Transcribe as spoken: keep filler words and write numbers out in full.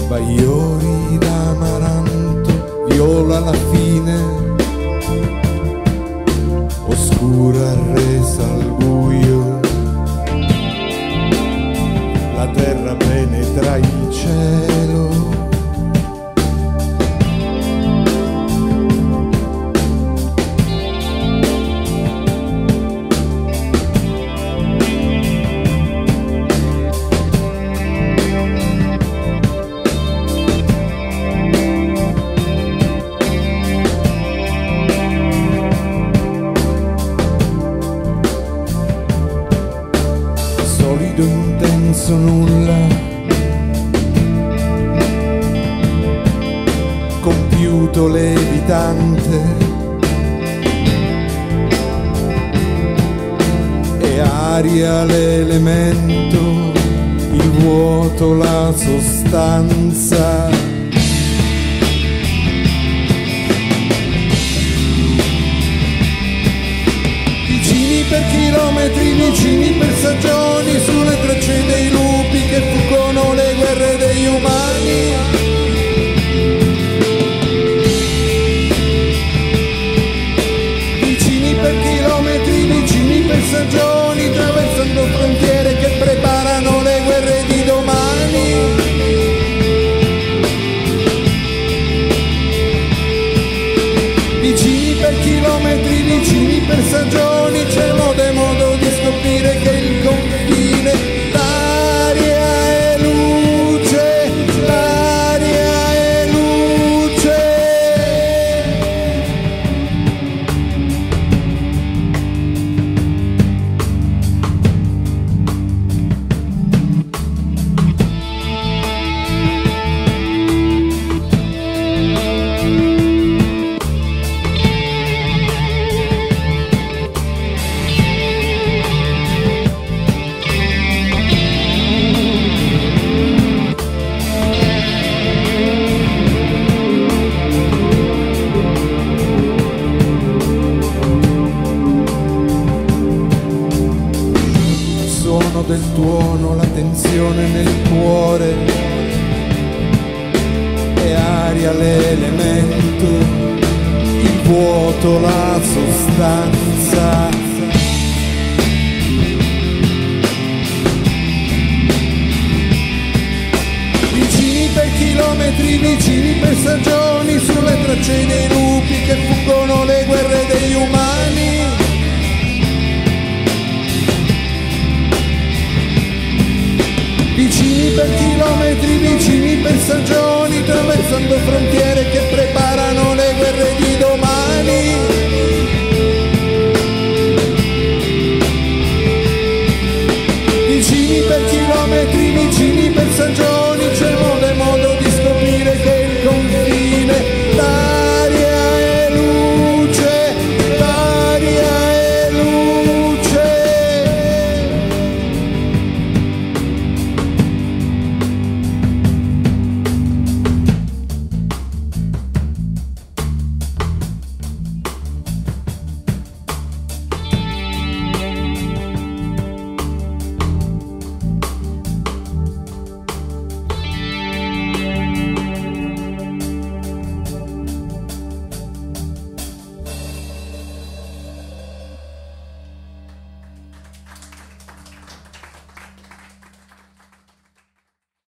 Bagliori d'amaranto, viola alla fine, oscura resa al buio, la terra penetra il cielo. Solido intenso nulla, compiuto levitante, e aria l'elemento, il vuoto la sostanza. Per chilometri vicini, per stagioni, sulle tracce dei lupi che fuggono le guerre degli umani. Vicini per chilometri, vicini per stagioni, attraversando frontiere che preparano le guerre di domani. Vicini per chilometri, vicini per stagioni, c'è modo e modo di scoprire che il confine, l'aria è luce, l'aria è luce. Del tuono, la tensione nel cuore, e aria l'elemento, il vuoto la sostanza. Vicini per chilometri, vicini per stagioni, sulle tracce dei lupi che fuggono le guerre degli umani. Vicini per chilometri, vicini per